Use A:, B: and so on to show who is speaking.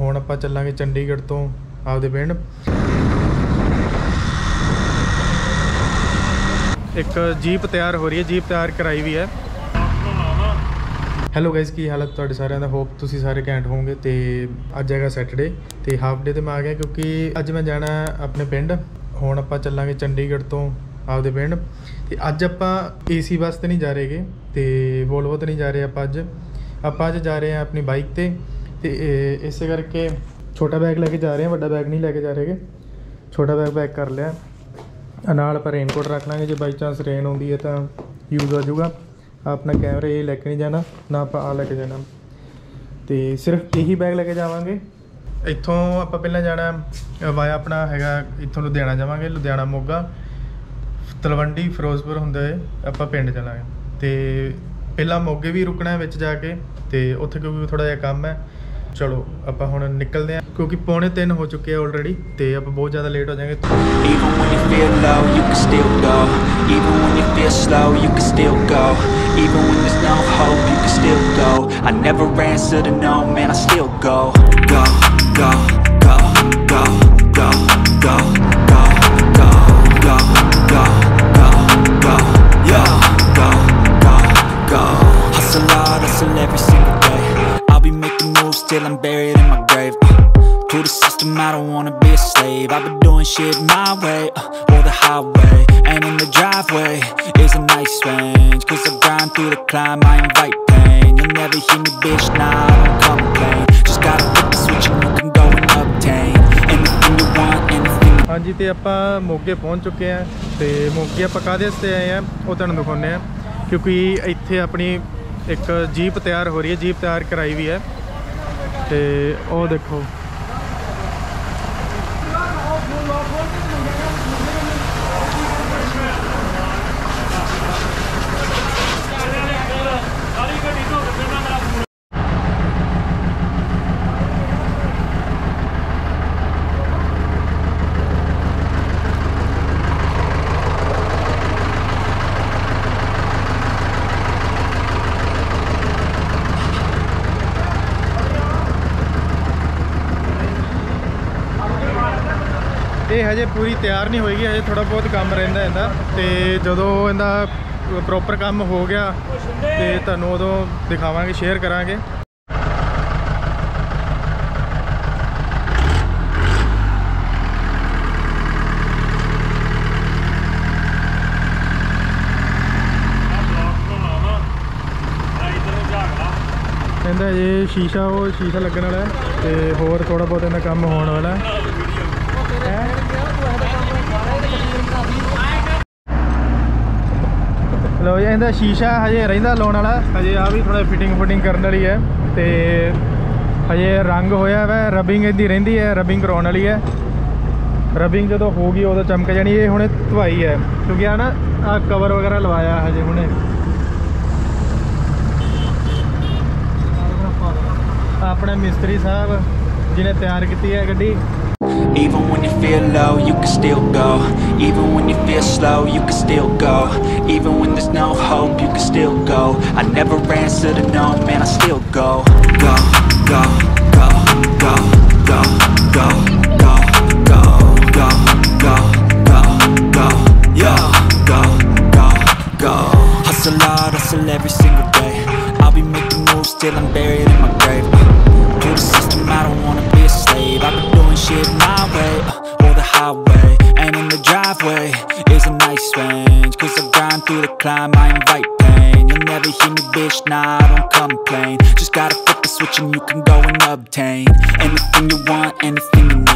A: हुण आपां चलांगे चंडीगढ़ तो आपदे पिंड। एक जीप तैयार हो रही है, जीप तैयार कराई भी है। हैलो गाइस, की हालत तुहाडे सारिਆਂ ਦਾ। होप तुसीं सारे घैंट होवोगे। तो अज हैगा सैटरडे तो हाफ डे तो मैं आ गया क्योंकि अज मैं जाना अपने पिंड। हुण आपां चलांगे चंडीगढ़ तो आपदे पिंड। तो अज आपां AC बस तो नहीं जा रहे तो वोल्वो तो नहीं जा रहे। आपां अज जा रहे हैं अपनी बाइक ते इस करके छोटा बैग लैके जा रहे हैं, वड्डा बैग नहीं लैके जा रहे। छोटा बैग पैक कर लिया नाल। आपां रेनकोट रख लांगे, जो बाई चांस रेन आउंदी है तो यूज़ हो जाऊगा। अपना कैमरा ये लैके नहीं जाना ना, आप आ लैके जाना। तो सिर्फ यही बैग लैके जावांगे। इत्थों आप पहले जाना वाया अपना हैगा, इत्थों लुधियाना जावांगे, लुधियाना मोगा तलवंडी फिरोजपुर होंदे आप पिंड चलांगे। तो पहला मोगे भी रुकना है विच जाके, तो उत्थे क्योंकि थोड़ा जिहा काम है। चलो आप हुण निकलते हैं क्योंकि 2:45 हो चुके हैं ऑलरेडी, तो आप बहुत ज़्यादा लेट हो जाएंगे।
B: Even when you feel low, you can still go. Even when you feel slow, you can still go. Even when there's no hope, you can still go. I never answer to no, man, I still go. Go, go, go, go, go, go, go, go, go, go, go, go, yeah, go, go, go. Hustle hard, hustle every single day. I'll be making moves till I'm buried in my grave. To the system, I don't wanna be a slave. I've been doing shit my way, or the highway. And in the driveway is a nice range. Cause I grind through the climb, I invite pain. You'll never hear me, bitch, nah, I don't complain. Just gotta flip the switch and you can go and obtain anything you want, anything. हाँ जी, तो आप मोगे पहुँच चुके हैं। तो मोगे आप काहदे वास्ते आए हैं वो तुहानूं दिखाउने हैं, क्योंकि इत्थे अपनी एक जीप तैयार हो रही है, जीप तैयार कराई भी है। तो वो देखो ये हजे पूरी तैयार नहीं होएगी, हजे थोड़ा बहुत काम रहिंदा इहदा। ते जदों इहदा प्रॉपर काम हो गया तो तुहानूं उदों दिखावांगे, शेयर करांगे। इहदा जे शीशा वो शीशा लगन वाला है, तो होर थोड़ा बहुत इहदा काम होने वाला है। लो जी, इहदा शीशा हजे रहिंदा लाउण वाला, हजे आ भी थोड़ा फिटिंग करन वाली है। तो हजे रंग होया वै, रबिंग इहदी रहिंदी है, रबिंग कराउण वाली है। रबिंग जदों होगी उदों चमक जानी। ये हुणे धुआई है क्योंकि आ ना आ कवर वगैरह लवाया हजे हुणे। अपने मिस्त्री साहब जिन्हें तैयार की है गड्डी। Even when you feel low, you can still go. Even when you feel slow, you can still go. Even when there's no hope, you can still go. I never answer to no, man, I still go. Go, go, go, go, go, go, go, go, go, go, go, go, yeah, go, go, go. Hustle hard, hustle every single day. I'll be making moves till I'm buried in my grave. To the system, I don't wanna be a slave. I've been doing shit my way, or the highway. And in the driveway is a nice range. Cause I grind through the climb, I invite pain. You'll never hear me, bitch, nah, I don't complain. Just gotta flip the switch and you can go and obtain anything you want, anything you need.